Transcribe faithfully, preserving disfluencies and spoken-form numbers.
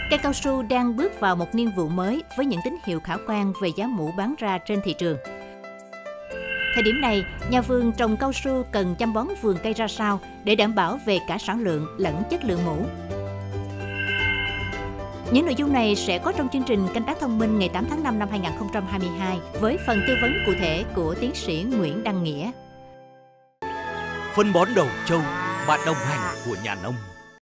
Cây cao su đang bước vào một niên vụ mới với những tín hiệu khả quan về giá mũ bán ra trên thị trường. Thời điểm này, nhà vườn trồng cao su cần chăm bón vườn cây ra sao để đảm bảo về cả sản lượng lẫn chất lượng mũ. Những nội dung này sẽ có trong chương trình Canh tác thông minh ngày tám tháng năm năm hai nghìn không trăm hai mươi hai với phần tư vấn cụ thể của tiến sĩ Nguyễn Đăng Nghĩa. Phân bón đầu trâu, bạn đồng hành của nhà nông.